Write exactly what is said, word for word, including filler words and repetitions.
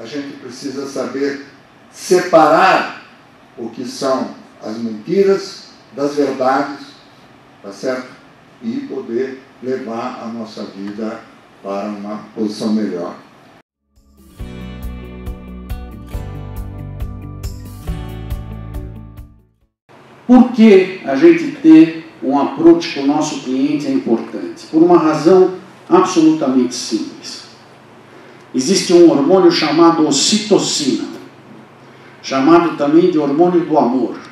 gente precisa saber separar o que são as mentiras das verdades, tá certo? E poder levar a nossa vida para uma posição melhor. Por que a gente ter um approach com o nosso cliente é importante? Por uma razão absolutamente simples. Existe um hormônio chamado ocitocina, chamado também de hormônio do amor.